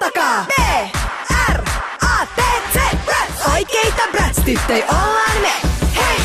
takaa. B-R-A-T-Z. Oikeita Bratz-tyttöjä ollaan me. Hei!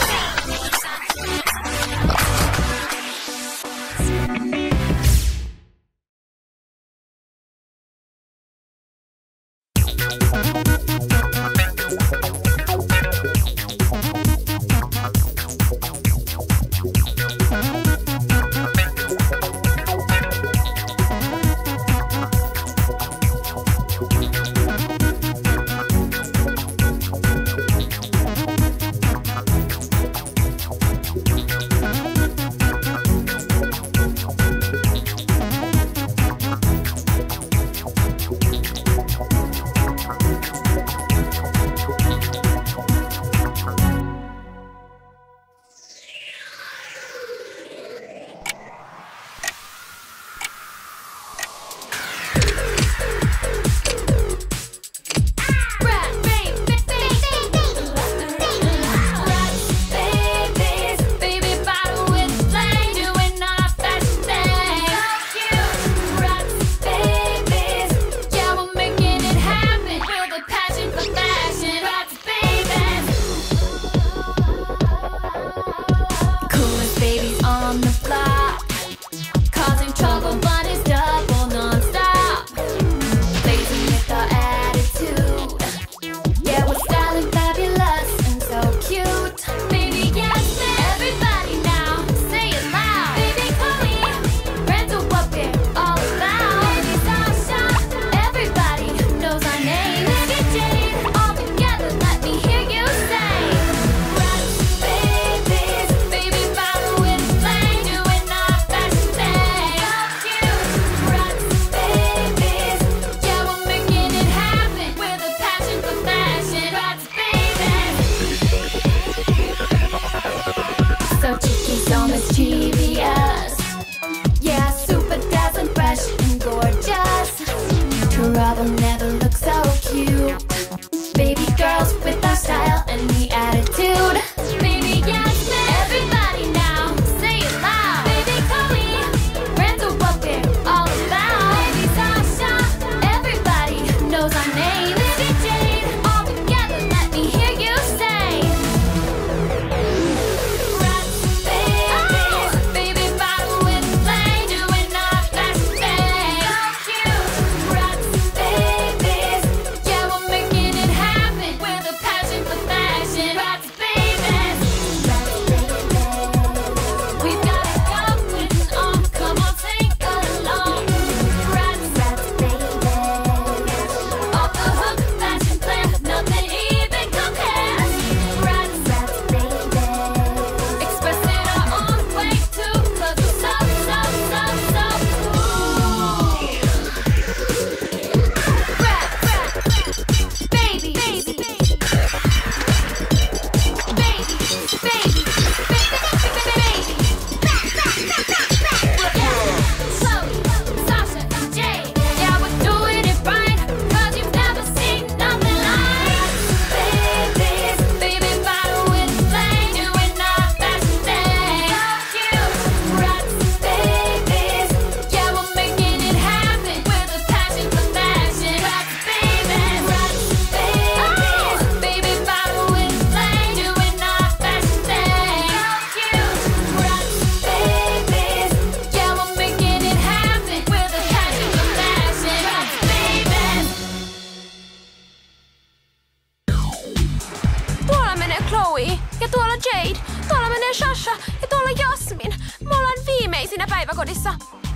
päiväkodissa.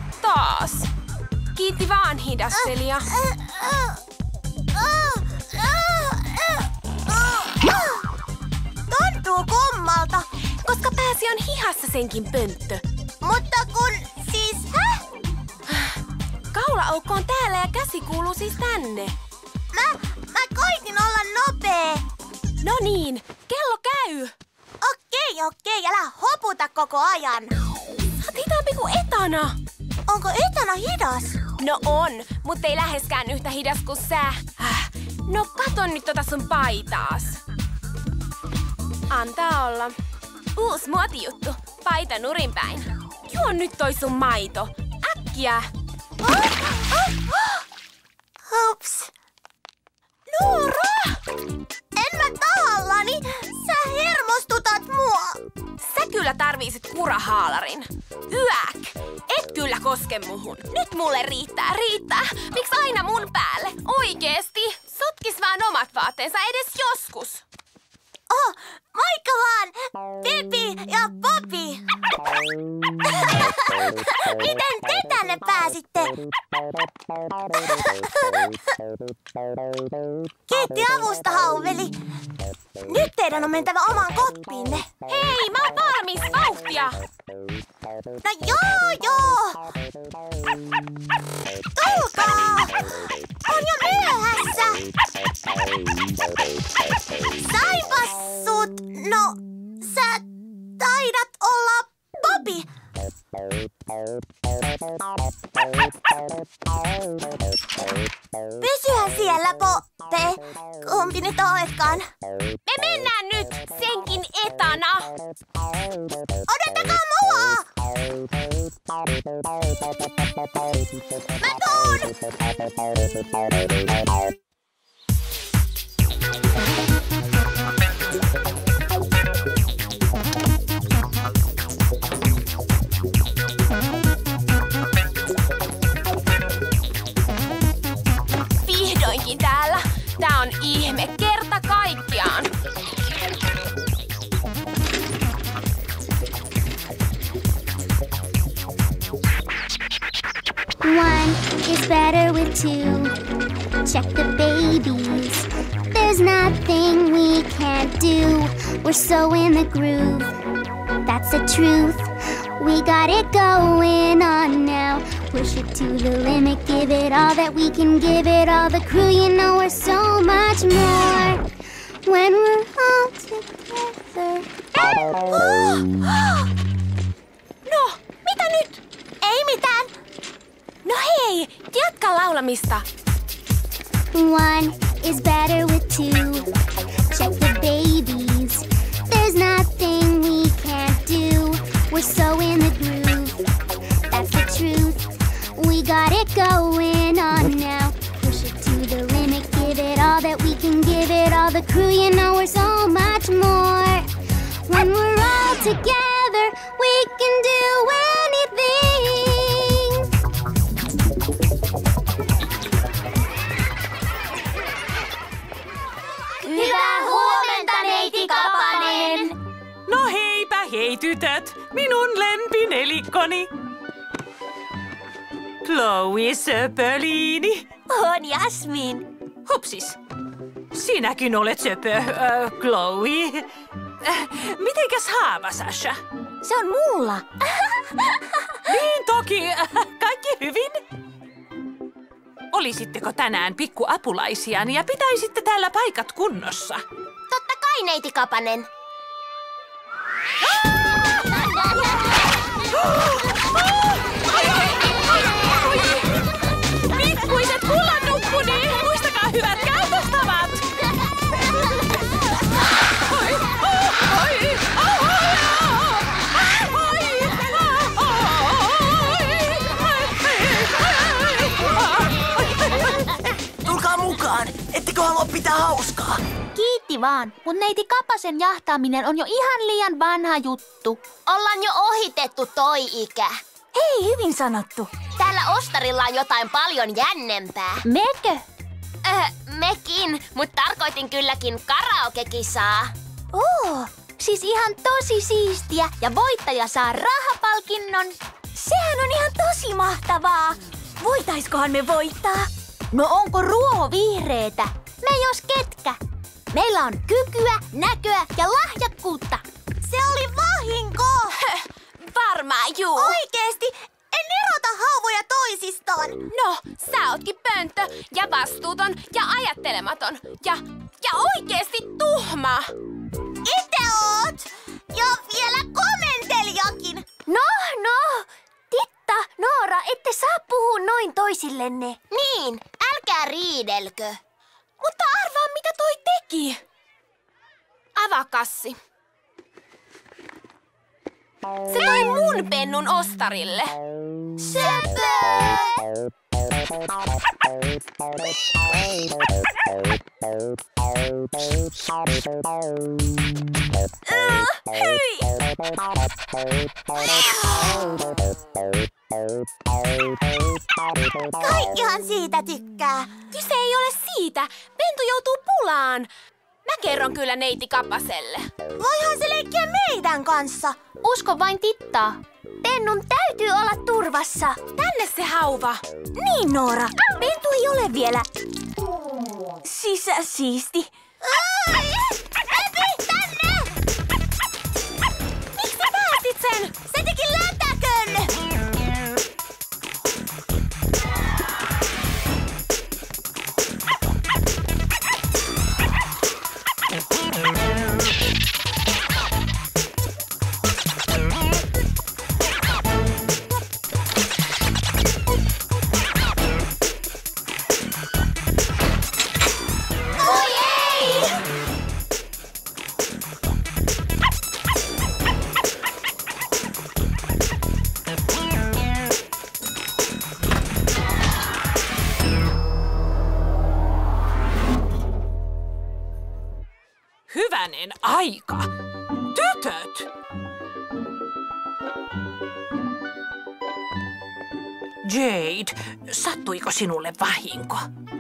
Taas. Kiitti vaan, hidastelija. Tuntuu kummalta. Koska pääsi on hihassa senkin pönttö. Mutta kun siis... Kaulaukko on täällä ja käsi kuuluu siis tänne. Mä koitin olla nopea. No niin, kello käy. Okei, älä hoputa koko ajan. Sä oot hitaampi kuin Etana. Onko Etana hidas? No on, mutta ei läheskään yhtä hidas kuin sä. No kato nyt tota sun paitaas. Antaa olla. Uusi muotijuttu. Paita nurinpäin. Juo nyt toi sun maito. Äkkiä. kyllä tarviisit kurahaalarin. Yäk! Et kyllä koske muhun. Nyt mulle riittää. Miksi aina mun päälle? Oikeesti? Sotkis vaan omat vaatteensa edes joskus. Oh, moikka vaan! Pipi ja Popi! Miten te tänne pääsitte? Kiitti avusta, Hauveli. Nyt teidän on mentävä omaan koppiinne. Hei, mä oon valmis, vauhtia! No joo! Tulkaa! On jo myöhässä! Saipas sut! No, sä taidat olla Popi. Pysyhän siellä, Poppe. Kumpi nyt oletkaan? Me mennään nyt senkin etana. Odottakaa mua! Mä tuun! Vihdoinkin täällä. Tää on ihme kerta kaikkiaan. One is better with two. Check the babies. There's nothing we can't do. We're so in the groove. That's the truth. We got it going on now. Push it to the limit. Give it all that we can give it all. The crew, you know we're so much more when we're all together. No, mitä nyt? Ei mitään. No hei, jatka laulamista. One is better with two. Check the babies. There's nothing we can't do. We're so in the groove. That's the truth. We got it going on now. Push it to the limit. Give it all that we can give it all. The crew, you know we're so much more. When we're all together, we can do anything. Hyvää huomenta, neiti Kapanen! No heipä hei tytöt, minun lempinelikkoni. Chloe Söpöliini. On Jasmin. Hupsis, sinäkin olet söpö, Chloe. Mitenkäs haava, Sasha? Se on mulla. Niin toki, kaikki hyvin. Olisitteko tänään pikkuapulaisiani ja pitäisitte täällä paikat kunnossa? Totta kai, neiti Kapanen. Pikkuiset kullannukkuni, muistakaa hyvät käytöstavat! Tulkaa mukaan! Ettekö halua pitää hauskaa? Kiitti vaan, mut neiti Kapasen jahtaaminen on jo ihan liian vanha juttu. Ollaan jo ohitettu toi ikä. Hei, hyvin sanottu. Täällä Ostarilla on jotain paljon jännempää. Mekö? Mekin, mutta tarkoitin kylläkin karaoke-kisaa. Siis ihan tosi siistiä ja voittaja saa rahapalkinnon. Sehän on ihan tosi mahtavaa. Voitaiskohan me voittaa? No onko ruohonvihreetä? Me jos ketkä. Meillä on kykyä, näköä ja lahjakkuutta. Se oli vahinko! Varmaan juu. Oikeesti! En erota hauvoja toisistaan. No, sä ootkin pönttö ja vastuuton ja ajattelematon ja oikeesti tuhma. Itse oot! Ja vielä komentelijakin. No! Titta, Noora, ette saa puhua noin toisillenne. Niin, älkää riidelkö. Mutta arvaa, mitä toi teki. Avaa kassi. Se toi mun pennun Ostarille. Söpö! Hyi! Kaikkihan siitä tykkää. Kyse ei ole siitä. Pentu joutuu pulaan. Mä kerron kyllä neiti Kapaselle. Voihan se leikkiä meidän kanssa. Usko vain Tittaa. Pennun täytyy olla turvassa. Tänne se hauva. Niin, Noora. Pentu ei ole vielä sisäsiisti. Epi, tänne! Miksi sä päästit sen? Se teki lätäkön! Hyvänen aika! Tytöt! Jade, sattuiko sinulle vahinko?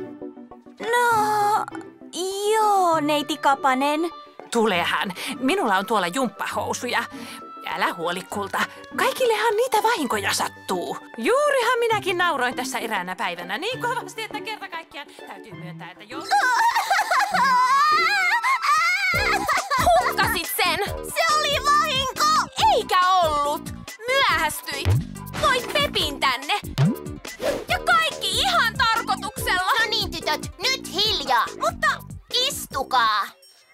No, joo, neiti Kapanen. Tulehan. Minulla on tuolla jumppahousuja. Älä huoli, kulta. Kaikillehan niitä vahinkoja sattuu. Juurihan minäkin nauroin tässä eräänä päivänä niin kovasti, että kerta kaikkiaan täytyy myöntää, että joo. Hukkasit sen. Se oli vahinko! Eikä ollut. Myöhästyit. Toit Pepin tänne. Ja kaikki ihan tarkoituksella. No niin, tytöt, nyt hiljaa. Mutta istukaa.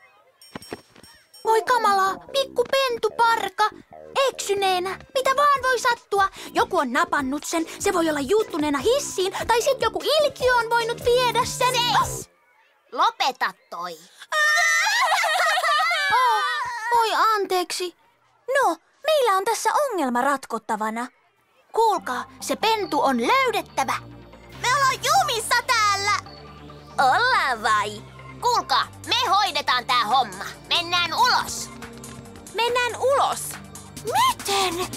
Voi kamalaa, pikku pentuparka. Eksyneenä. Mitä vaan voi sattua. Joku on napannut sen. Se voi olla juuttuneena hissiin. Tai sit joku ilkiö on voinut viedä sen. Seis! Lopeta toi. Oi anteeksi. No, meillä on tässä ongelma ratkottavana. Kuulkaa, se pentu on löydettävä. Me ollaan jumissa täällä. Ollaan vai? Kuulkaa, me hoidetaan tää homma. Mennään ulos. Mennään ulos. Miten?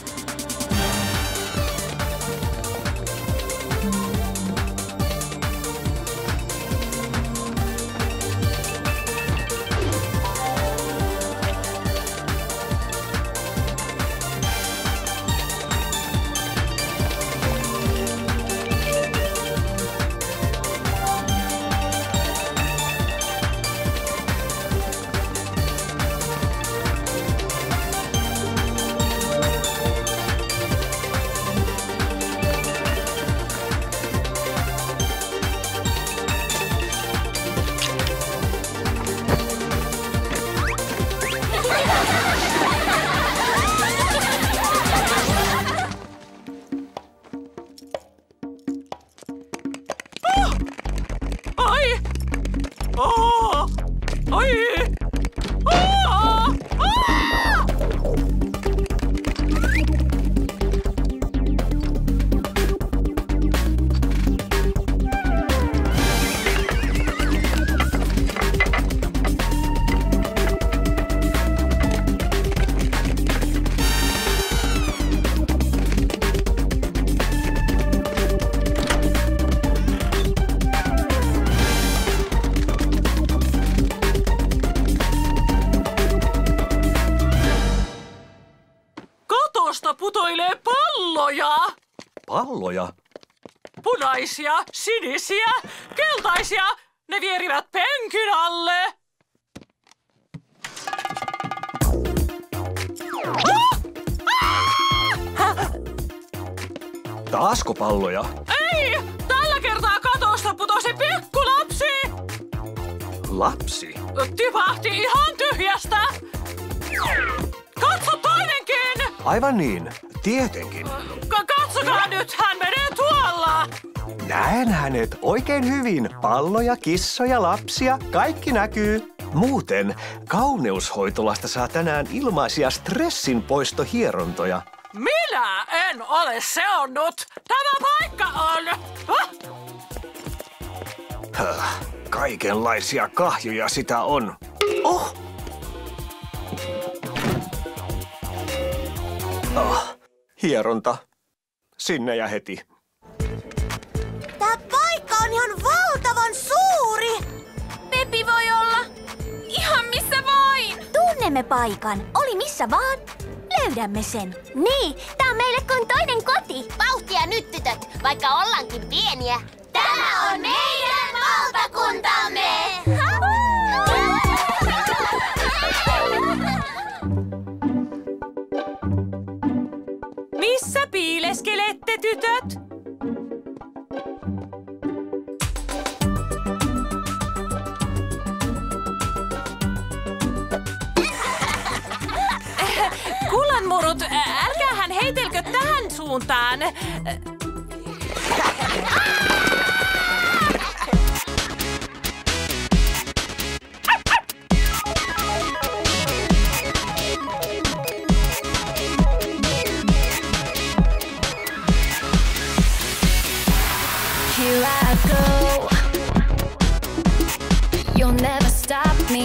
Putoilee palloja! Palloja? Punaisia, sinisiä, keltaisia. Ne vierivät penkin alle. Taasko palloja? Ei! Tällä kertaa katosta putosi pikkulapsi. Lapsi? Tipahti ihan tyhjästä. Katso toinenkin! Aivan niin, tietenkin. Katsokaa nyt, hän menee tuolla! Näen hänet oikein hyvin. Palloja, kissoja, lapsia, kaikki näkyy. Muuten, kauneushoitolasta saa tänään ilmaisia stressinpoistohierontoja. Minä en ole seonnut. Tämä paikka on... Kaikenlaisia kahjoja sitä on. Oh! Hieronta. Sinne ja heti. Tää paikka on ihan valtavan suuri! Peppi voi olla ihan missä vain. Tunnemme paikan. Oli missä vaan. Löydämme sen. Niin, tää on meille kuin toinen koti. Vauhtia nyt, tytöt, vaikka ollaankin pieniä. Tämä on meidän valtakuntamme! Missä piileskelette, tytöt? Kullanmurut, älkäähän heitelkö tähän suuntaan. Here I go. You'll never stop me.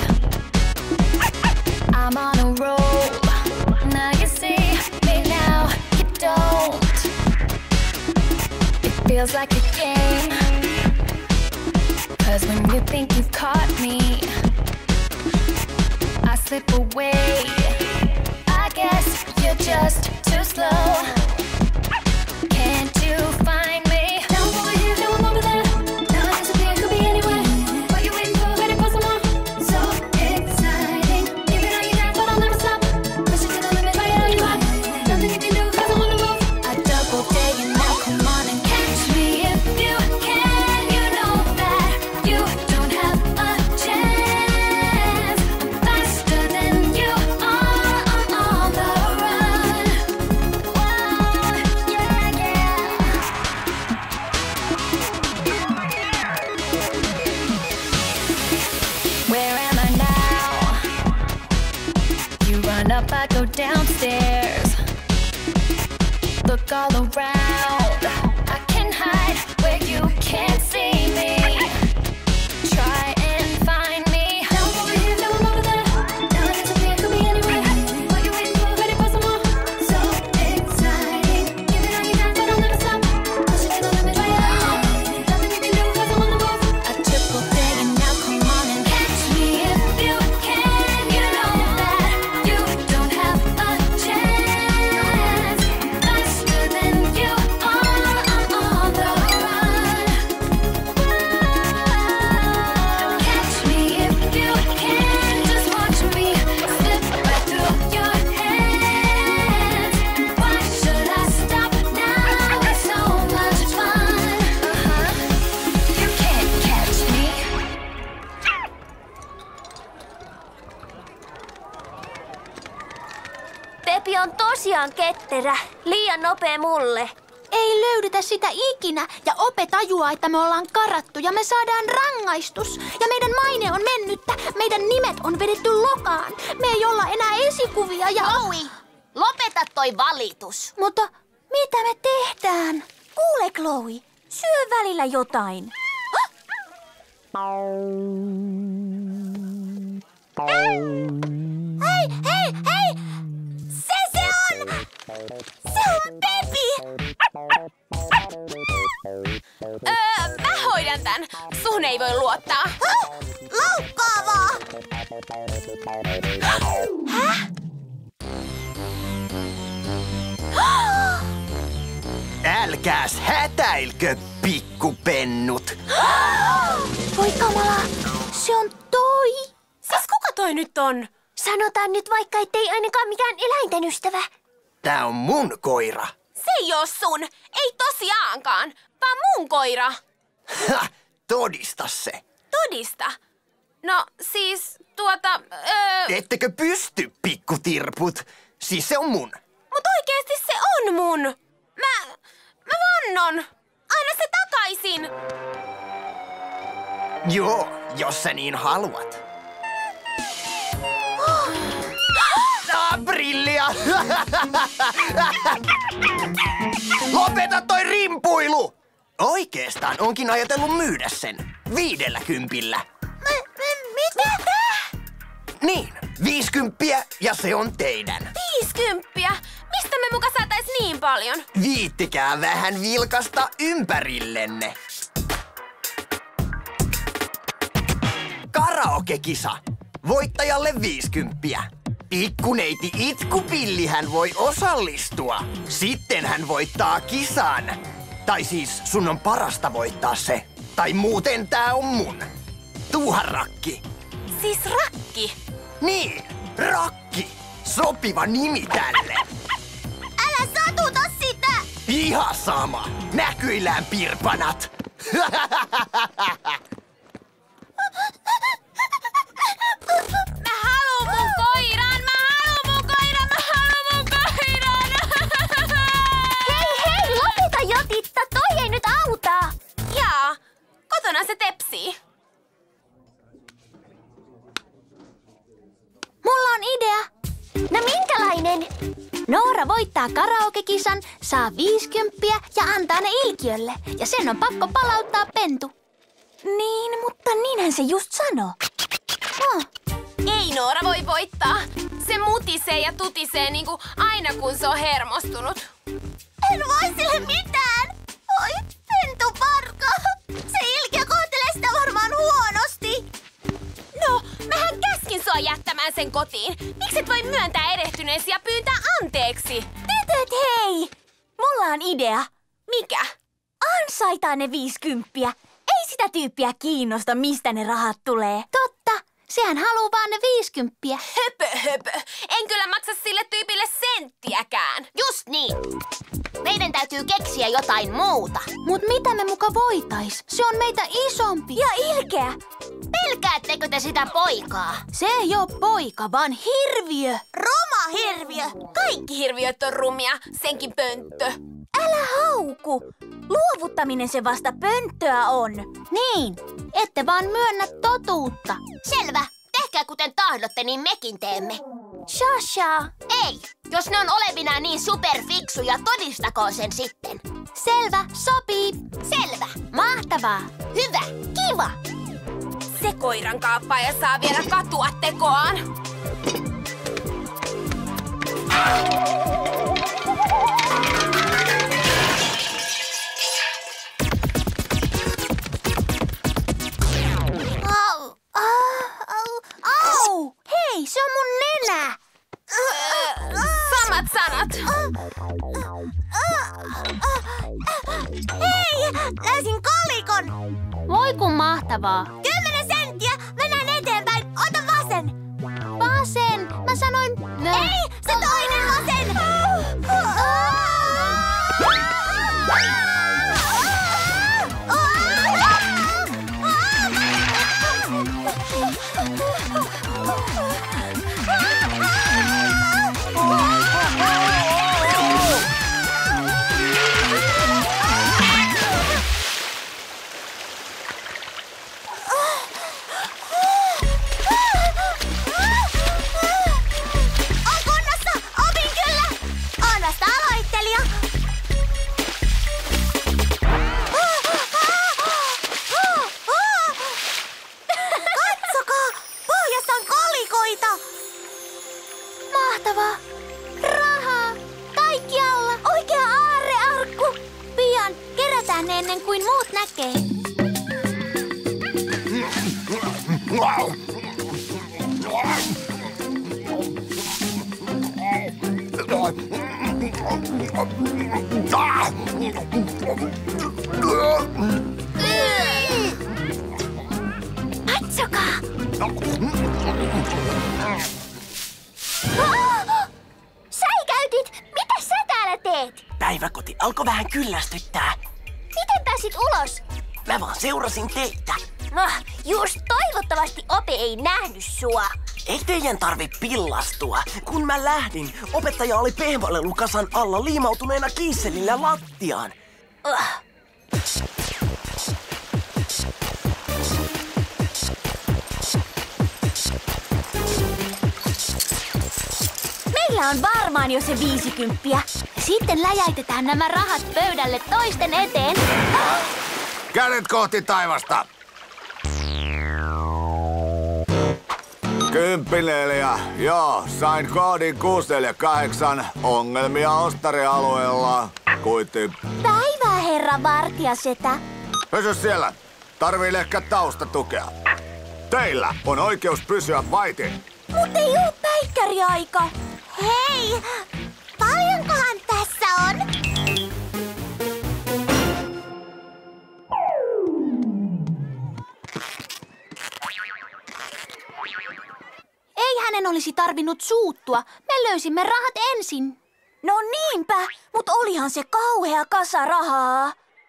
I'm on a roll. Now you see me now. You don't. It feels like a game. 'Cause when you think you've caught me, I slip away. I guess you're just too slow. Can't you find me? Now I'm over here, now I'm over there. Now I disappear, could be anywhere. What you waiting for? Ready for some more? So exciting. Give it all you got, but I'll never stop. Push it to the limit, lay it on you hot. Nothing you can do, 'cause I'm on the move. I double day and now come on and catch me if you can. You know that you don't have a chance. I'm faster than you are. I'm on the run. Whoa, yeah, yeah. Where am I now? You run up, I go downstairs. Look all around. I can hide where you can't see me. Try and find me. Now I'm over here, now I'm over there. Now I disappear, could be anywhere. What you waiting for? Ready for some more? So exciting. Give it all you got, but I'll never stop. Push it to the limit, lay it on. Nothing you can do, 'cause I'm on the move. A triple day and now come on and catch me if you can. You know that you don't have a chance. Faster than you are. I'm on the run. Catch me if you can. Just watch me slip right through your hands. Why should I stop now? It's so much fun. You can't catch me. Pepi on tosiaan ketterä. Liian nopea mulle. Ei löydetä sitä ikinä ja Ope tajuaa, että me ollaan karattu ja me saadaan rangaistus. Ja meidän maine on mennyttä. Meidän nimet on vedetty lokaan. Me ei olla enää esikuvia ja... Chloe, lopeta toi valitus. Mutta mitä me tehdään? Kuule, Chloe, syö välillä jotain. Hei, hei, hei! Se on! Se on Pepi! Mä hoidan tän. Sun ei voi luottaa. Loukkaavaa! Älkääs hätäilkö, pikkupennut. Voi kamala, se on toi. Siis kuka toi nyt on? Sanotaan nyt vaikka, ettei ainakaan mikään eläinten ystävä. Tää on mun koira. Se ei oo sun. Ei tosiaankaan. Vaan mun koira. Ha, todista se. Todista. No siis Ettekö pysty, pikkutirput? Siis se on mun. Mut oikeesti se on mun. Mä vannon. Anna se takaisin. Joo, jos sä niin haluat. Brillia! Lopeta toi rimpuilu! Oikeastaan onkin ajatellut myydä sen 50. Mitä? Niin, 50 ja se on teidän. 50? Mistä me muka saatais niin paljon? Viittikää vähän vilkasta ympärillenne. Karaoke-kisa. Voittajalle 50. Pikkuneiti Itkupillihän voi osallistua. Sitten hän voittaa kisan. Tai siis sun on parasta voittaa se. Tai muuten tää on mun. Tuuharakki. Siis rakki? Niin, rakki. Sopiva nimi tälle. Älä satuta sitä! Ihan sama. Näkyillään pirpanat. Mä haluun mun koiran! Hei, lopeta jo, Titta! Toi ei nyt auta! Jaa, kotona se tepsii. Mulla on idea. No minkälainen? Noora voittaa karaoke-kisan, saa 50 ja antaa ne ilkiölle. Ja sen on pakko palauttaa pentu. Niin, mutta niinhän se just sanoo. Ei Noora voi voittaa. Se mutisee ja tutisee niinku aina kun se on hermostunut. En voi sille mitään! Oi, pentuparka! Se ilkeä kohtelee sitä varmaan huonosti. No, mähän käskin sua jättämään sen kotiin. Miksi et voi myöntää erehtyneesi ja pyytää anteeksi? Tytöt, hei! Mulla on idea. Mikä? Ansaitaan ne 50. Ei sitä tyyppiä kiinnosta, mistä ne rahat tulee. Totta, sehän haluu vaan ne 50. Höpö. En kyllä maksa sille tyypille senttiäkään. Just niin. Meidän täytyy keksiä jotain muuta. Mut mitä me muka voitais? Se on meitä isompi. Ja ilkeä. Pelkäättekö te sitä poikaa? Se ei oo poika, vaan hirviö. Roma-hirviö. Kaikki hirviöt on rumia, senkin pönttö. Älä hauku. Luovuttaminen se vasta pönttöä on. Niin, ette vaan myönnä totuutta. Selvä. Tehkää kuten tahdotte, niin mekin teemme. Shasha. Ei. Jos ne on olevinaan niin superfiksuja, todistakoon sen sitten. Selvä, sopii. Selvä. Mahtavaa. Hyvä. Kiva. Se koiran kaappaaja saa vielä katua tekoaan. Au! Hei, se on mun nenä! Samat sanat. Hei! Löysin kolikon! Voi kun mahtavaa. 10 senttiä! Mennään eteenpäin! Ota vasen! Vasen! Mä sanoin... Ei! Se toinen vasen! Mahtavaa! Rahaa! Kaikkialla! Oikea aarrearkku! Pian! Kerätään ne ennen kuin muut näkee. Katsokaa! Säikäytit! Mitä sä täällä teet? Päiväkoti alkoi vähän kyllästyttää. Miten pääsit ulos? Mä vaan seurasin teitä. No, just toivottavasti Ope ei nähnyt sua. Ei teidän tarvi pillastua. Kun mä lähdin, opettaja oli pehmolelukasan alla liimautuneena kiisselillä lattiaan. Meillä on varmaan jo se 50. sitten läjäytetään nämä rahat pöydälle toisten eteen. Kädet kohti taivasta. 10.4. Joo, sain koodin 648. Ongelmia ostarialueella. Kuitti. Päivää, herra vartijasetä. Pysy siellä. Tarvii ehkä taustatukea. Teillä on oikeus pysyä vaitin. Mut ei oo päikkäriaika. Hei! Paljonkohan tässä on? Ei hänen olisi tarvinnut suuttua. Me löysimme rahat ensin. No niinpä, mut olihan se kauhea kasa rahaa.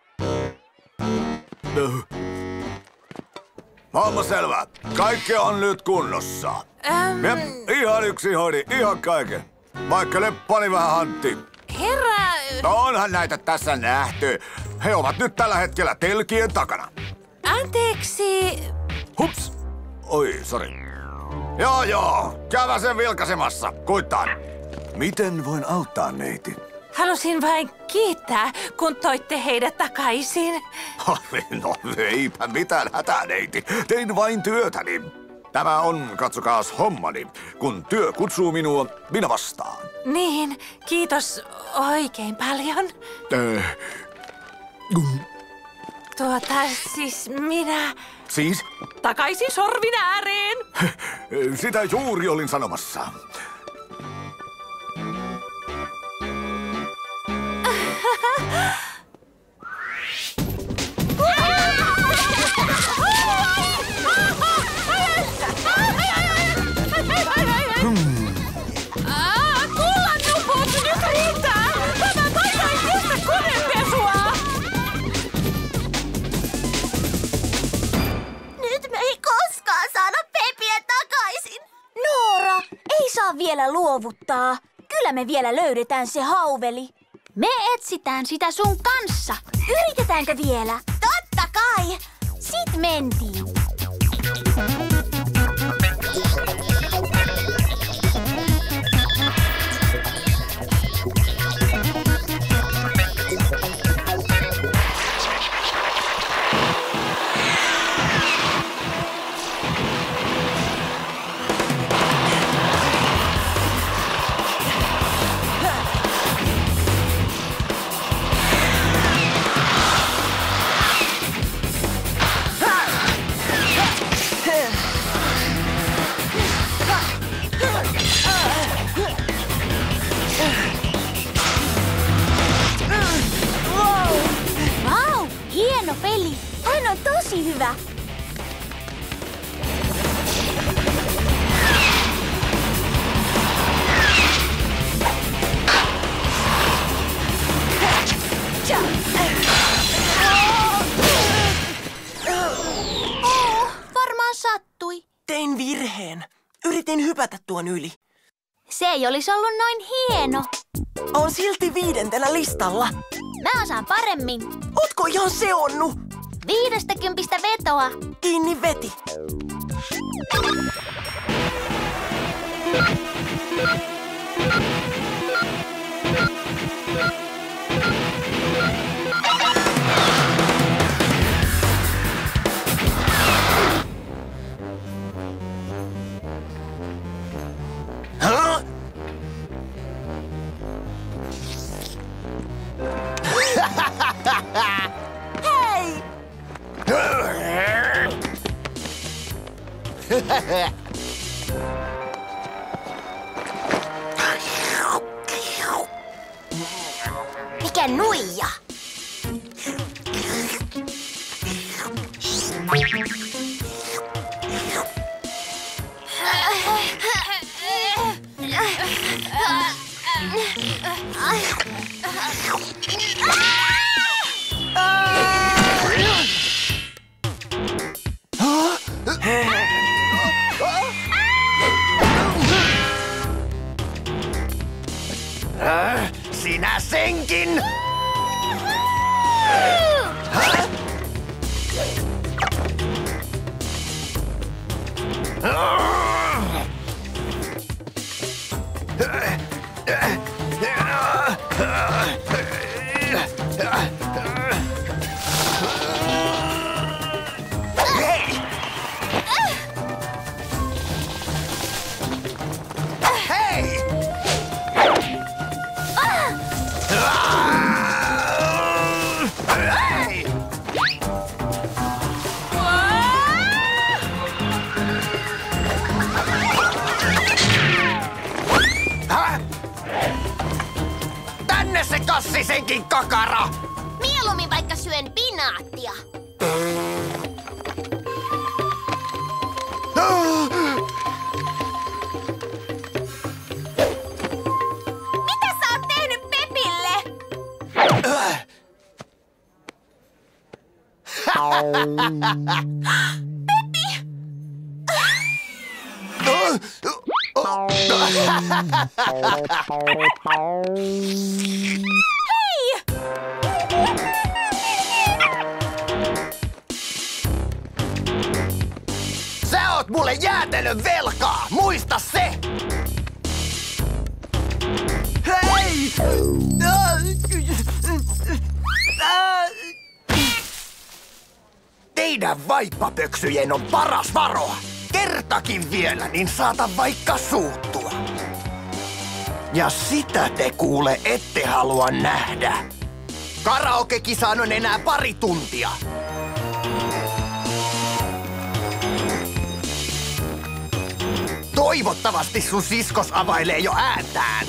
Homma selvä. Kaikki on nyt kunnossa. Jep, ihan yksi hoidi, ihan kaiken. Vaikka Leppani vähän hantti. Herra... No onhan näitä tässä nähty. He ovat nyt tällä hetkellä telkien takana. Anteeksi... Hups. Oi, sori. Joo. Käydä sen vilkaisemassa. Kuittaan. Miten voin auttaa, neiti? Halusin vain kiittää, kun toitte heidät takaisin. No eipä mitään hätää, neiti. Tein vain työtäni. Tämä on, katsokaas, hommani. Kun työ kutsuu minua, minä vastaan. Niin, kiitos oikein paljon. Siis minä... Siis? Takaisin sorvin ääreen. Sitä juuri olin sanomassa. Kullanupot, nyt riittää! Tämä toinen ei kestä konepesua! Nyt me ei koskaan saada Pepiä takaisin. Noora, ei saa vielä luovuttaa. Kyllä me vielä löydetään se hauveli. Me etsitään sitä sun kanssa. Yritetäänkö vielä? Totta kai! Sit mentiin. Vau, hieno peli. Hän on tosi hyvä. Varmaan sattui. Tein virheen. Yritin hypätä tuon yli. Se ei olisi ollut noin hieno. On silti 5. listalla. Mä osaan paremmin. Ootko ihan seonnut? 50 vetoa. Kiinni veti. Hei! Mikä nuija? Sinä senkin! klassisenkin kakara! Mieluummin vaikka syön pinaattia. Mitä sä oot tehnyt Pepille? Sä oot mulle jäätelön velkaa! Muista se! Hei! Teidän vaippapöksyjen on paras varoa. Kertakin vielä, niin saata vaikka suuttua. Ja sitä te kuule ette halua nähdä. Karaoke-kisaan on enää 2 tuntia. Toivottavasti sun siskos availee jo ääntään.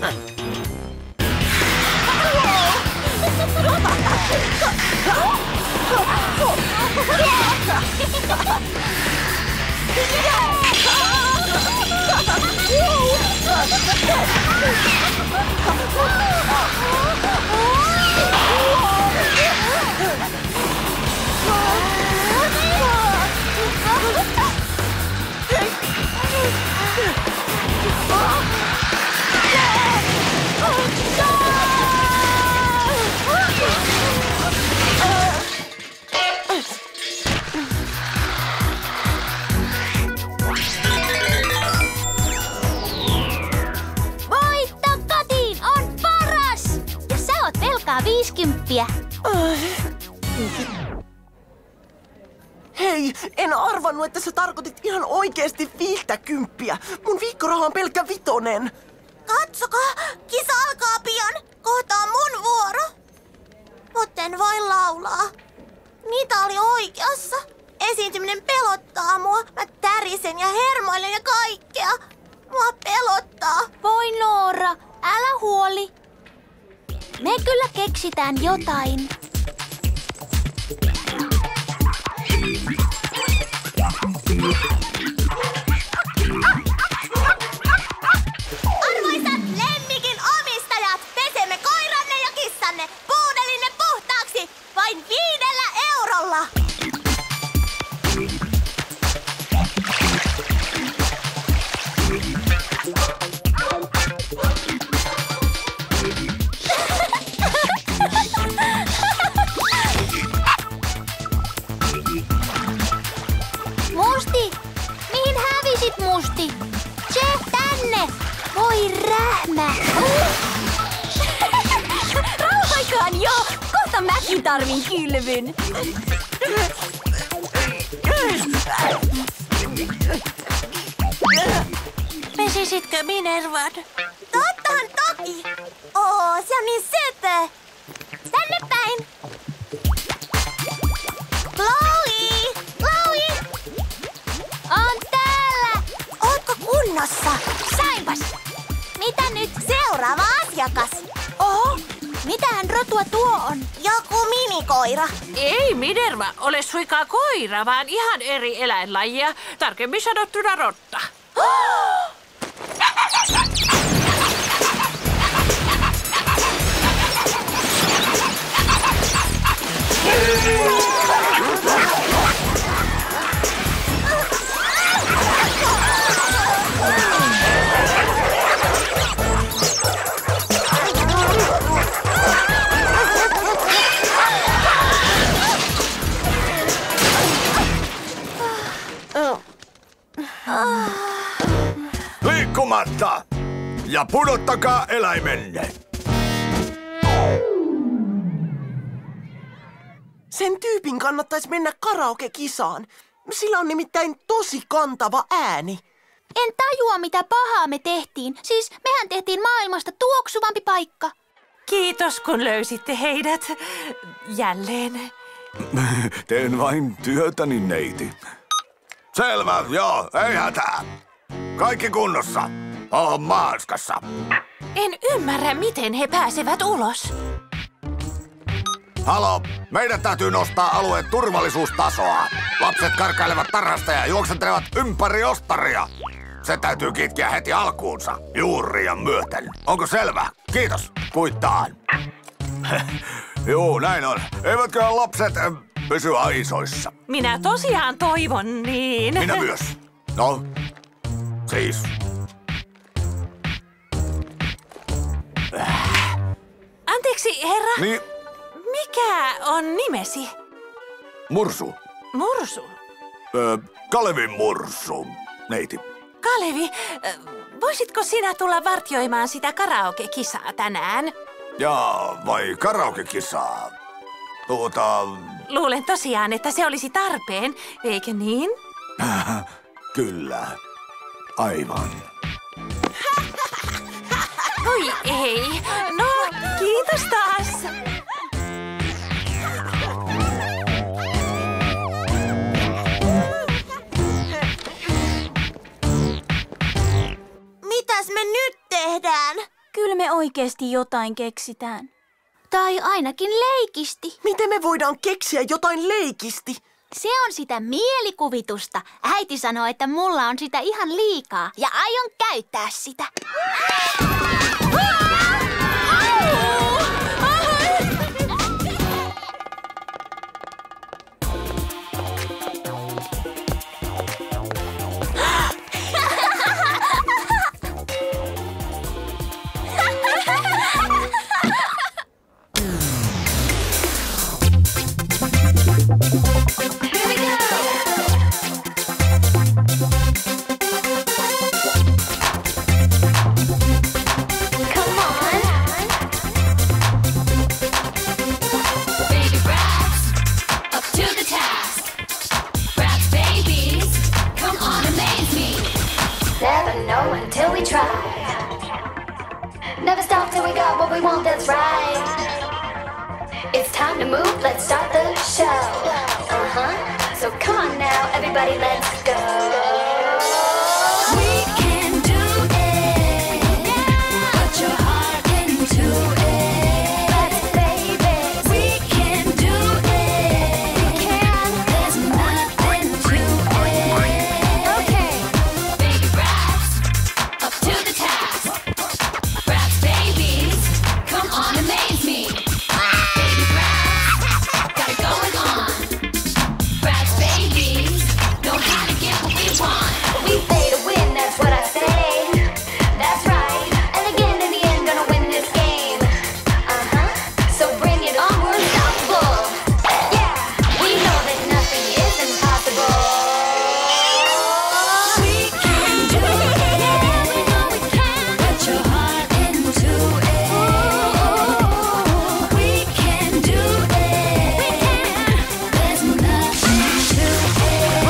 Voittokotiin on paras! Ja sä oot velkaa 50. Hei, en arvannut, että sä tarkoitit ihan oikeesti 50. Mun viikkoraha on pelkkä 5. Katsokaa, kisa alkaa pian. Kohta on mun vuoro. Mut en voi laulaa. Nita oli oikeassa. Esiintyminen pelottaa mua. Mä tärisen ja hermoilen ja kaikkea. Mua pelottaa. Voi Noora, älä huoli. Me kyllä keksitään jotain. Arvoisat lemmikin omistajat, pesemme koiranne ja kissanne. Puudelinne puhtaaksi vain 5 eurolla. Musti! Mihin hävisit, Musti? Jeff, tänne! Voi rähmä! Rauhaikaan jo! Kohta mäkin tarvin kylvyn. Pesisitkö Minervan? Tottahan toki! Se on niin söpö! Tänne päin! Chloe! Chloe! On täällä! Ootko kunnossa? Saipas! Mitä nyt? Seuraava asiakas! Oho! Mitähän rotua tuo on? Joku minikoira. Ei Minerva ole suinkaan koira, vaan ihan eri eläinlajia. Tarkemmin sanottuna rotta. Liikkumatta! Ja pudottakaa eläimenne! Sen tyypin kannattaisi mennä karaoke-kisaan. Sillä on nimittäin tosi kantava ääni. En tajua, mitä pahaa me tehtiin. Siis mehän tehtiin maailmasta tuoksuvampi paikka. Kiitos, kun löysitte heidät jälleen. Teen vain työtäni, neiti. Selvä, joo, ei hätää. Kaikki kunnossa. Oon maaskassa. En ymmärrä, miten he pääsevät ulos. Halo, meidän täytyy nostaa alueen turvallisuustasoa. Lapset karkailevat tarhasta ja juoksentelevat ympäri ostaria. Se täytyy kitkeä heti alkuunsa, juuria myöten. Onko selvä? Kiitos. Kuittaan. Juu, näin on. Eivätköhän lapset pysy aisoissa? Minä tosiaan toivon niin. Minä myös. No, siis. Anteeksi, herra. Niin, Mikä on nimesi? Mursu. Mursu. Kalevin Mursu, neiti. Kalevi, voisitko sinä tulla vartioimaan sitä karaoke-kisaa tänään? Jaa, vai karaoke-kisaa? Luulen tosiaan, että se olisi tarpeen, eikö niin? Kyllä, aivan. Oi ei, no kiitos taas. Mitäs me nyt tehdään? Kyllä me oikeasti jotain keksitään. Tai ainakin leikisti. Miten me voidaan keksiä jotain leikisti? Se on sitä mielikuvitusta. Äiti sanoo, että mulla on sitä ihan liikaa ja aion käyttää sitä. Until we try. Never stop till we got what we want, that's right. It's time to move, let's start the show. So come on now, everybody, let's go. We can do it. Put your heart into it. Let's baby. We can do it. We can. There's nothing to it. Okay. Baby raps, up to the task. Raps babies, come on, amaze me. Baby raps, got it going on. Raps babies, know how to get what we want. We play to win, that's what I say. That's right. And again, in the end, gonna win this game. So bring it on, we're unstoppable. Yeah, we know that nothing is impossible. We can do it. We know we can. Put your heart into it. We can do it. We can. There's nothing to it.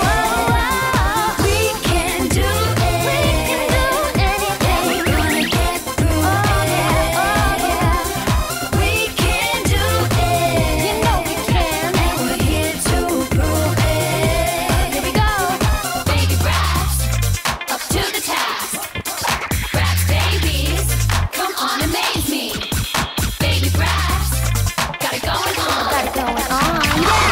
We can do it. We can do anything. We're gonna get through it. We can do it. You know we can. And we're here to prove it. Here we go. Baby raps, up to the task. Raps babies, come on, amaze me. Baby raps, got it going on. Got it going on.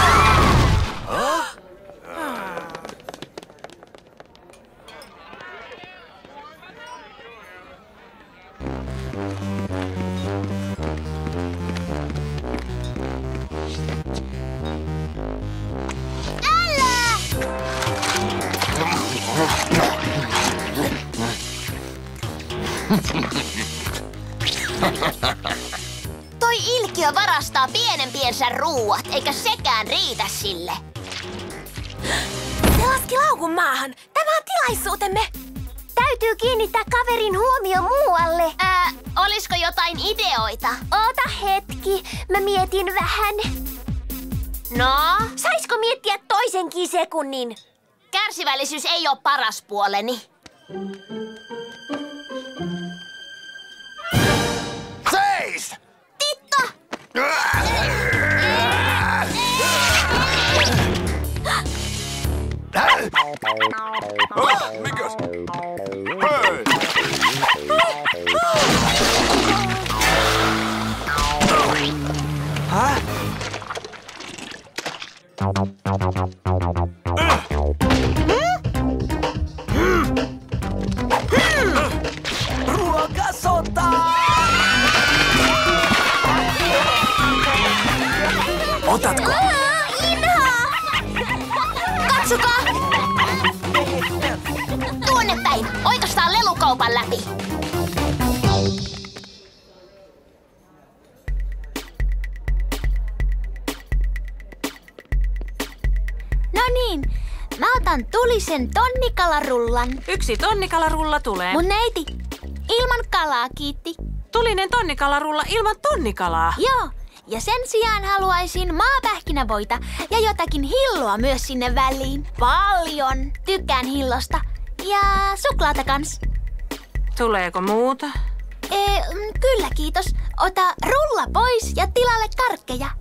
Toi ilkiö varastaa pienempiensä ruuat, eikä sekään riitä sille. Se laski laukun maahan. Tämä on tilaisuutemme. Täytyy kiinnittää kaverin huomio muualle. Olisiko jotain ideoita? Oota hetki, mä mietin vähän. No? Saisko miettiä toisenkin sekunnin? Kärsivällisyys ei ole paras puoleni. Seis! Titto! Mikäs? Hei! Ruokasota! Otatko? Katsokaa! Tuonne päin! Oikastaan lelukaupan läpi! No niin, mä otan tulisen tonnikalarulan. 1 tonnikalarulla tulee. Mun neiti, ilman kalaa kiitti. Tulinen tonnikalarulla ilman tonnikalaa. Joo, ja sen sijaan haluaisin maapähkinävoita ja jotakin hilloa myös sinne väliin. Paljon! Tykkään hillosta. Ja suklaata kans. Tuleeko muuta? Kyllä kiitos. Ota rulla pois ja tilalle karkkeja.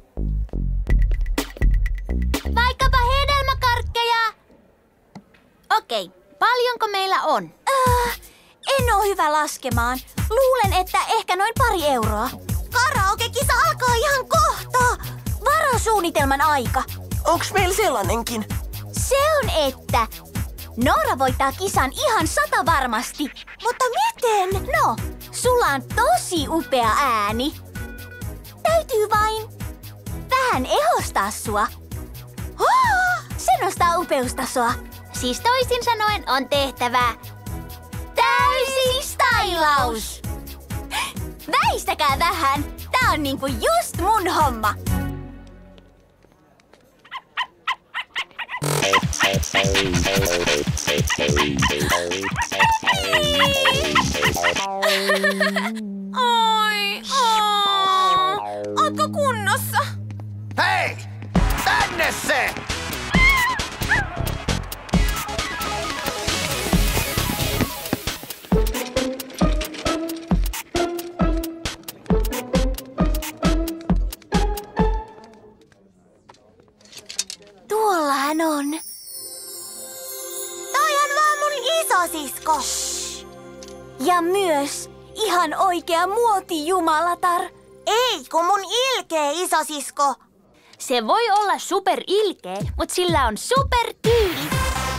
Vaikkapa hedelmäkarkkeja. Okei, paljonko meillä on? En oo hyvä laskemaan. Luulen, että ehkä noin 2 euroa. Karaoke-kisa alkaa ihan kohta. Varasuunnitelman aika. Onks meillä sellainenkin? Se on, että Noora voittaa kisan ihan 100 varmasti. Mutta miten? No, sulla on tosi upea ääni. Täytyy vain vähän ehostaa sua. Se nostaa upeustasoa. Siis toisin sanoen on tehtävä täysi stylaus. Väistäkää vähän. Tää on niinku just mun homma. Oi, ootko kunnossa? Hei! Tänne se! Tuolla hän on. Toi on vaan mun isosisko. Ja myös ihan oikea muotijumalatar. Ei, kun mun ilkeä isosisko. Se voi olla super ilkeä, mut sillä on super tyyli.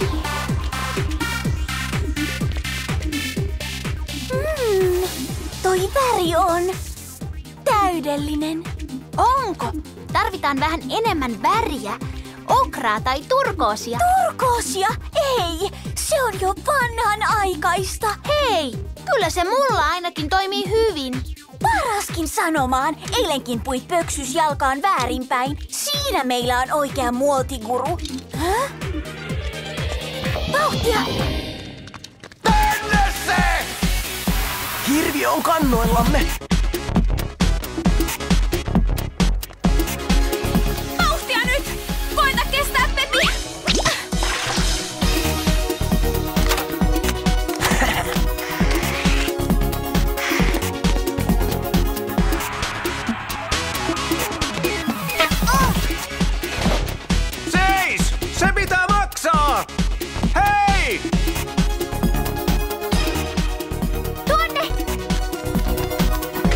Toi väri on täydellinen. Onko? Tarvitaan vähän enemmän väriä. Okraa tai turkoosia. Turkoosia? Ei, se on jo vanhanaikaista. Hei, kyllä se mulla ainakin toimii hyvin. Paraskin sanomaan. Eilenkin puit pöksys jalkaan väärinpäin. Siinä meillä on oikea muotiguru. Häh? Vauhtia! Tänne se! Hirviö on kannoillamme. Vauhtia nyt! Koita kestää, Pepi! Seis! Se pitää maksaa! Hei! Tuonne!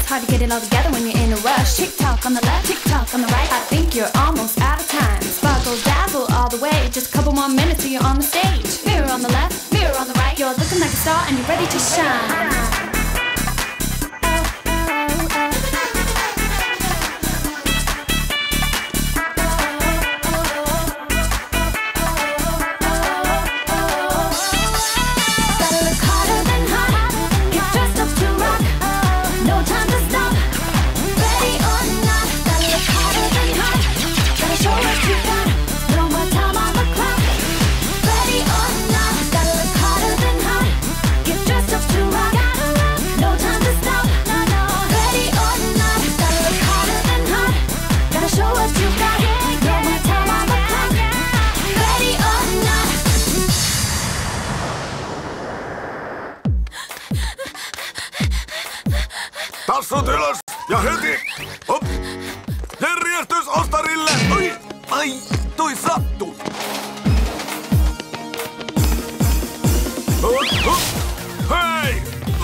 hard to get it all together when you're in a rush. Tick-tock on the left, tick-tock on the right. I think you're almost out of time. Sparkle, dazzle all the way. Just a couple more minutes till you're on the stage. Mirror on the left, mirror on the right. You're looking like a star and you're ready to shine. Tassut ylös ja heti! Hop! Järjestys Ostarille! Ai, toi sattu! Hei!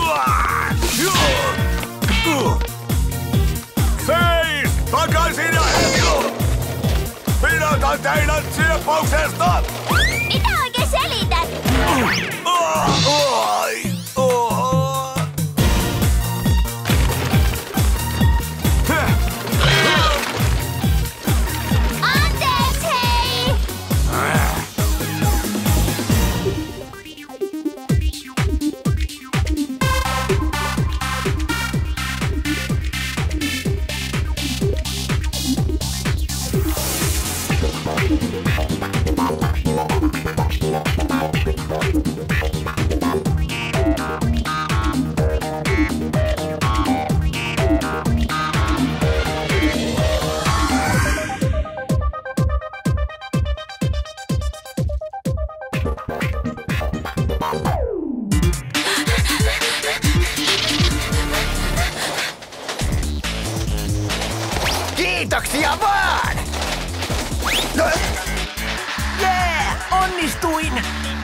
Seis! Takaisin ja heti! Pidätän teidät sieppauksesta! Mitä oikein selität? Anteeksi, hei! Kiitoksia vaan! Jee, onnistuin!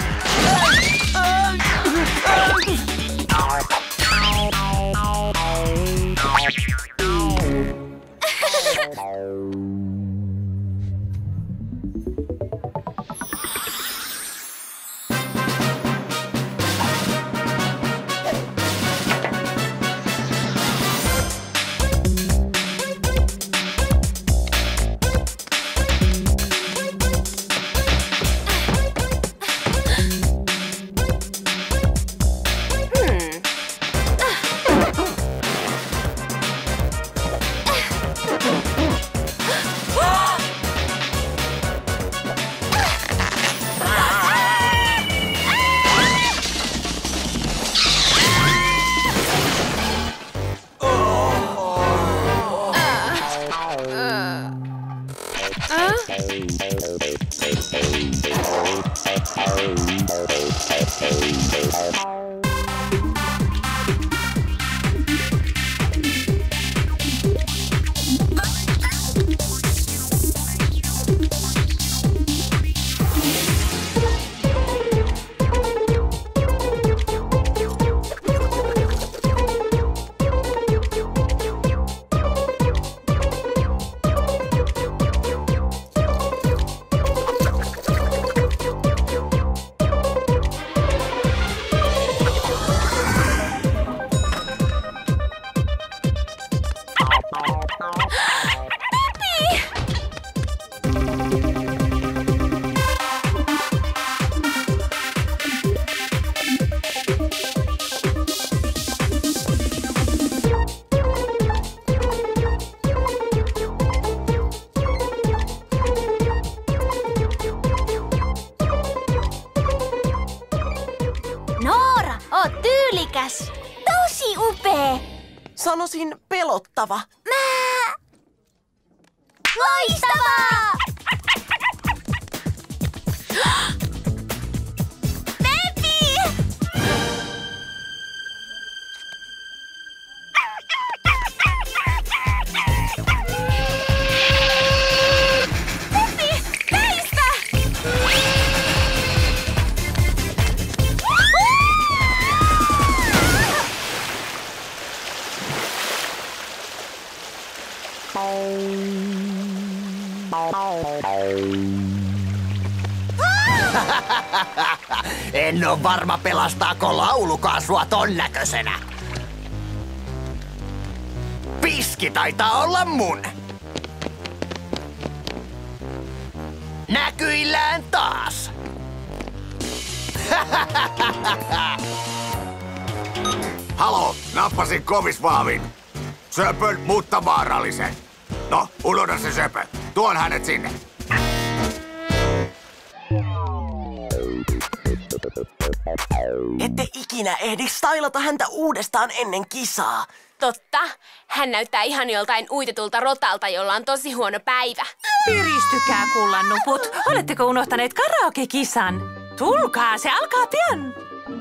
Noora, oot tyylikäs. Tosi upea. Sanoisin pelottava. Loistavaa! En oo varma, pelastaako laulukaan sua ton näköisenä. Piski taitaa olla mun. Näkyillään taas. Halo, nappasin kovisvahvin. Söpön, mutta vaarallisen. No, unohda se söpö. Tuon hänet sinne. Ette ikinä ehdi stailata häntä uudestaan ennen kisaa. Totta. Hän näyttää ihan joltain uitetulta rotalta, jolla on tosi huono päivä. Piristykää, kullannuput. Oletteko unohtaneet karaoke-kisan? Tulkaa, se alkaa pian.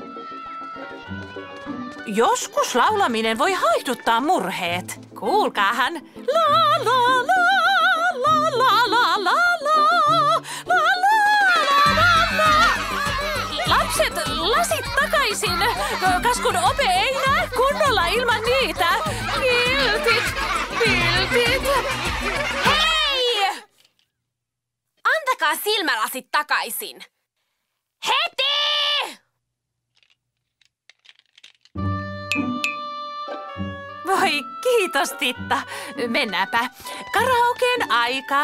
Joskus laulaminen voi haihduttaa murheet. Kuulkaahan. La la la la la la la la la la la. Lapset, lasit takaisin. Kas kun Ope ei näe kunnolla ilman niitä. Piltit, piltit. Hei! Antakaa silmälasit takaisin. Heti! Voi, kiitos Titta. Mennäänpä. Karaokeen aika.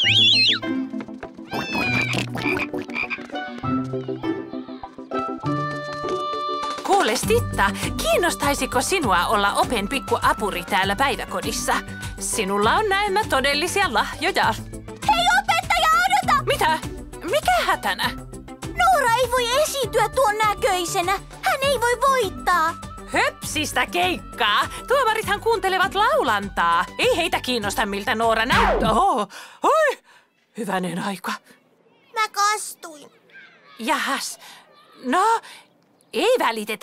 Kuules Titta, kiinnostaisiko sinua olla Open pikku apuri täällä päiväkodissa? Sinulla on näemmä todellisia lahjoja. Hei opettaja, odota! Mitä? Mikä hätänä? Noora ei voi esiintyä tuon näköisenä. Hän ei voi voittaa. Höpsistä keikkaa! Tuomarithan kuuntelevat laulantaa. Ei heitä kiinnosta, miltä Noora näyttää. Oi! Hyvänen aika. Mä kastuin. Jahas. No, ei välitetä.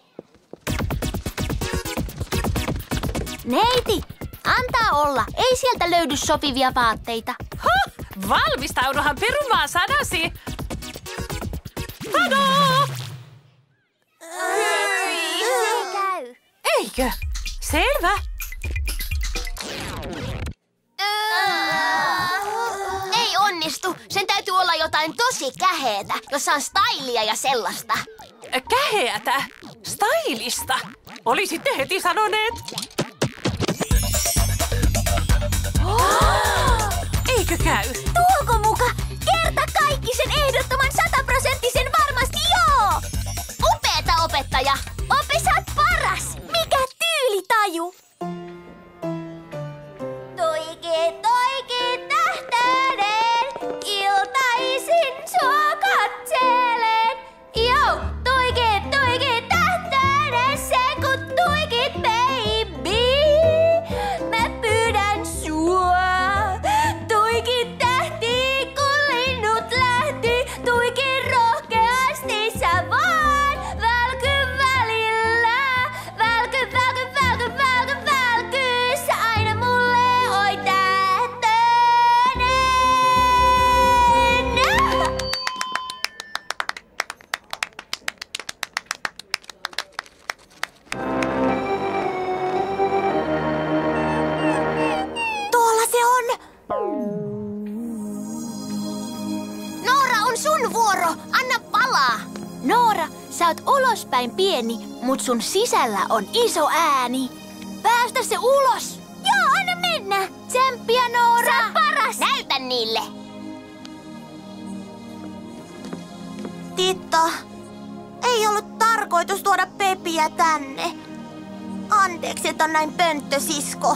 Neiti, antaa olla. Ei sieltä löydy sopivia vaatteita. Valmistauduhan perumaan sanasi. Tadaa! Käy. Eikö? Selvä. Ei onnistu. Sen täytyy olla jotain tosi käheetä, jossa on stylia ja sellaista. Käheätä? Stylista? Olisitte heti sanoneet. Eikö käy? Tuoko muka? Kerta kaikki sen ehdottoman 100% varmasti joo! Upeeta, opettaja! Ope, sä oot paras! Mikä tyylitaju? Toiki tähtäinen, iltaisin sua katselen. Joo, toiki tähtäinen, se kun tuikit baby. Mä pyydän sua. Tuiki tähti, kun linnut lähti. Tuiki rohkeasti sä vaan. Välky välillä, välky. Sä aina mulle oi tähtäinen. Tuolla se on. Noora, on sun vuoro! Anna palaa! Noora, sä oot ulospäin pieni, mut sun sisällä on iso ääni. Päästä se ulos! Joo, anna mennä. Tsemppiä, Noora! Sä oot paras. Näytä niille! Titta, ei ollut tarkoitus tuoda Pepiä tänne. Anteeksi, että on näin pönttö, sisko.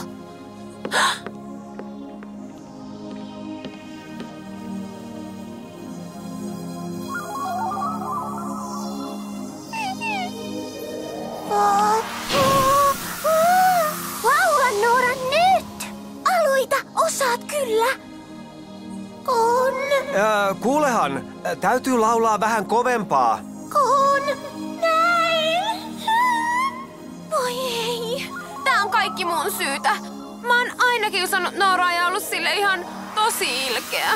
Laula, Noora, nyt! Aloita, osaat kyllä. Kun Kuulehan, täytyy laulaa vähän kovempaa. näin. Voi ei. Tää on kaikki mun syytä. Mä oon aina kiusannut Nooraa ja ollut sille ihan tosi ilkeä.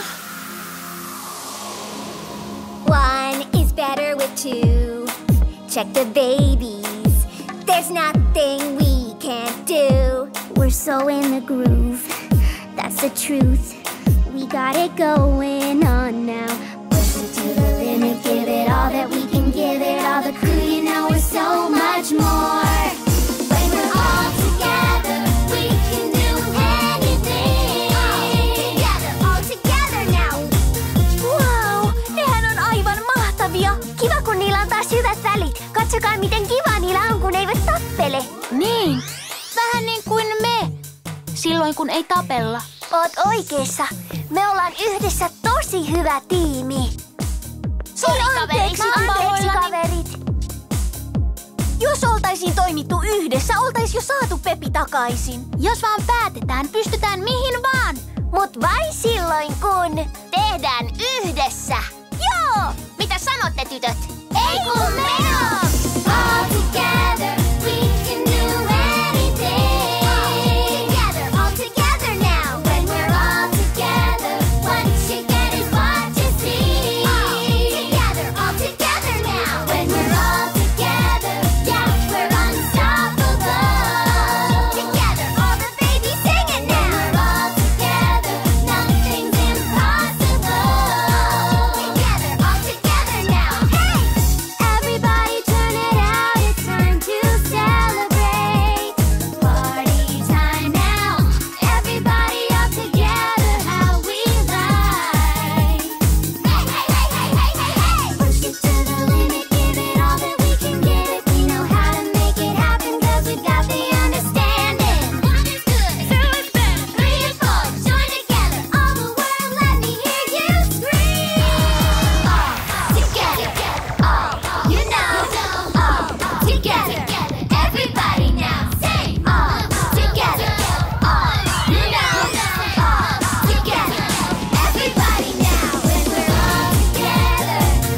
One is better with two. Check the babies. There's nothing we can't do. We're so in the groove. That's the truth. We got it going on now. Push it to the limit, give it all that we can give it. All the crew, you know we're so much more. When we're all together, we can do anything. All together now. Wow, nehän on aivan mahtavia. Kiva, kun niillä on taas hyvät välit. Katsokaa, miten kiva niillä on, kun eivät tappele. Niin, vähän niin kuin me. Silloin, kun ei tapella. Oot oikeassa. Me ollaan yhdessä tosi hyvä tiimi. Anteeksi kaverit. Jos oltaisiin toimittu yhdessä, oltais jo saatu Pepi takaisin. Jos vaan päätetään, pystytään mihin vaan. Mut vain silloin, kun tehdään yhdessä. Joo! Mitä sanotte, tytöt? Ei kun meno! All together, we can do anything. All together now. When we're all together, what you get is what you see. All together now. When we're all together, yeah, we're unstoppable. Together, all the babies singing now. When we're all together, nothing's impossible. Together, all together now. Hey! Everybody turn it out, it's time to celebrate. Party time now. Everybody all together, how we like. Hey! Push it to the limit, give it all that we can give it. We know how to make it happen, 'cause we've got the understanding. 1 is good, 2 is better, 3 is 4. Join together, all the world, let me hear you scream. All together, all, you know, all together. Everybody now, say all together, all, you know, all together. Everybody now, when we're all together.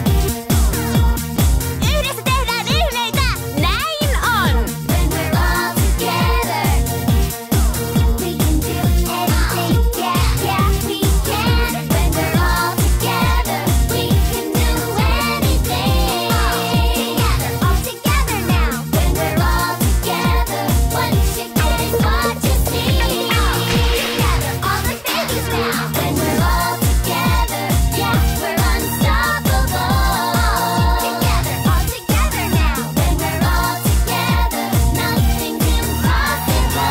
Yhdessä tehdään ihmeitä! Näin on! When we're all together, we can do anything, yeah, we can. When we're all together, we can do anything. All together now. When we're all together, what you get is what you see. Together, all the babies now. When we're all together, yeah, we're unstoppable. Together, all together now. When we're all together, nothing's impossible.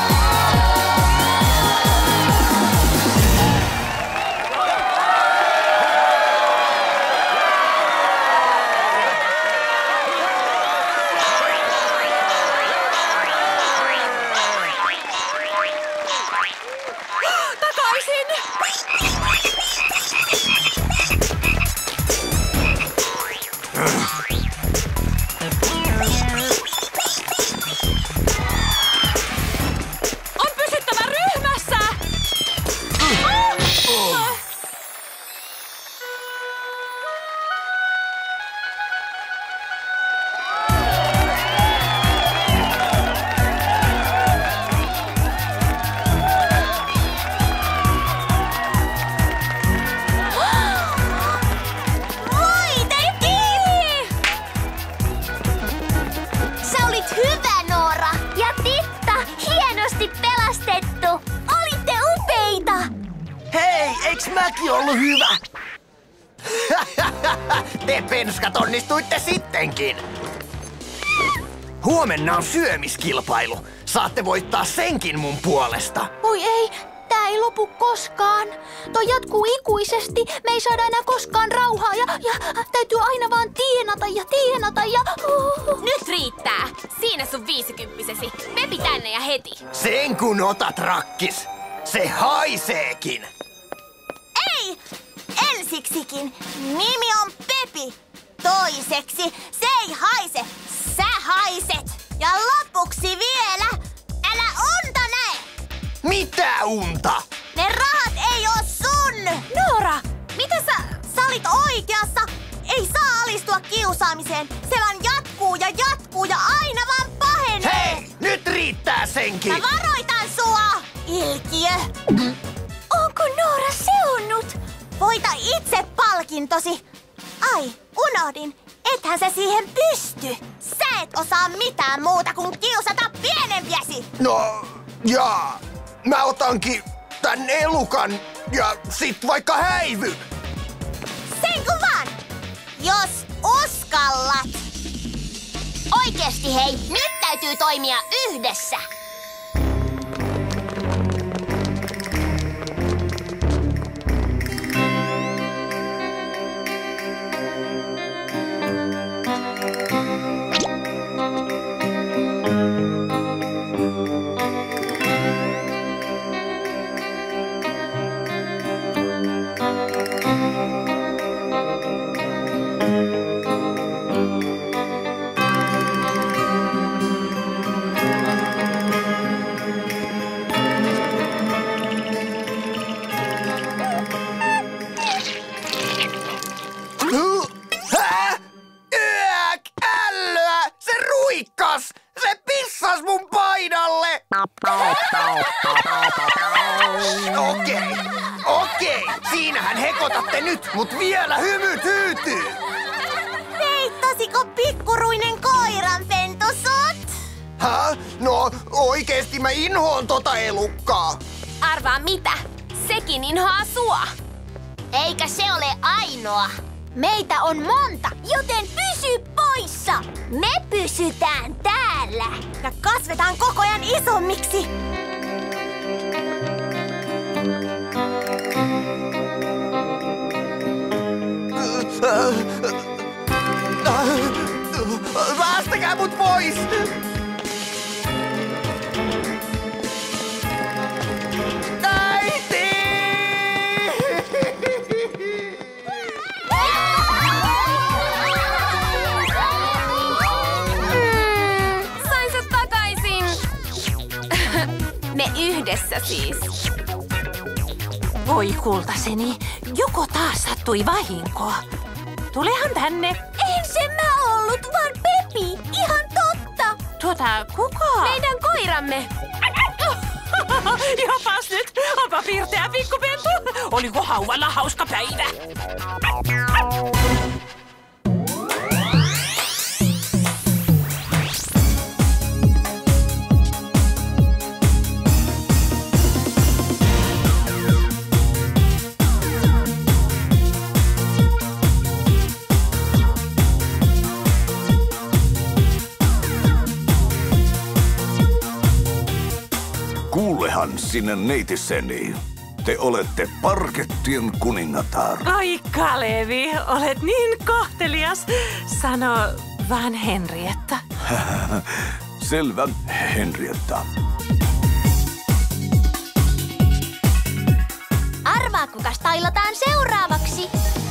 Takaisin! On pysyttävä ryhmässä! Voitettiin! Sä olit hyvä, Noora. Ja Titta, hienosti pelastettu. Olitte upeita. Hei, eiks mäkin ollut hyvä? Te penskat onnistuitte sittenkin. Huomenna on syömiskilpailu. Saatte voittaa senkin mun puolesta. Voi ei, tää ei lopu koskaan. Toi jatkuu ikuisesti. Me ei saada enää koskaan rauhaa ja täytyy aina vaan tienata ja... Nyt riittää. Siinä sun 50-sesi. Pepi tänne ja heti. Sen kun otat, rakkis. Se haiseekin. Ei! Ensiksikin nimi on Pepi. Toiseksi se ei haise. Sä haiset. Ja lopuksi vielä, älä unta näe. Mitä unta? Ne rahat ei oo sun. Noora, mitä sä olit oikeassa? Ei saa alistua kiusaamiseen. Se vaan jatkuu ja aina vaan pahenee. Hei, nyt riittää senkin. Mä varoitan sua, ilkiö. Onko Noora seonnut? Voita itse palkintosi. Ai, unohdin. Ethän sä siihen pysty. Sä et osaa mitään muuta kuin kiusata pienempiäsi. No, jaa. Mä otankin tän elukan Ja sit vaikka häivy. Sen kun vaan! Jos uskallat! Oikeesti hei, nyt täytyy toimia yhdessä. Se pissas mun paidalle! Okei. Siinähän hekotatte nyt, mut vielä hymyt hyytyy. Peittasiko pikkuruinen koiranpentu sut? No oikeesti mä inhoon tota elukkaa. Arvaa mitä? Sekin inhoaa sua. Eikä se ole ainoa. Meitä on monta, joten pysy poissa. Me pysytään täällä. Ja kasvetaan koko ajan isommiksi. Päästäkää mut pois! Äiti! Sain sut takaisin. Me yhdessä siis. Voi kultaseni, joko taas sattui vahinkoa? Tulehan tänne. En se mä ollut, vaan Pepi. Ihan totta. Kuka? Meidän koiramme. Jopas nyt, onpa pirteä pikkupentu. Oliko hauvalla hauska päivä? Kuulehan sinne neitiseni. Te olette parkettien kuningatar. Ai Kalevi, olet niin kohtelias. Sano vaan Henrietta. Selvä, Henrietta. Arvaa, kuka stailataan seuraavaksi.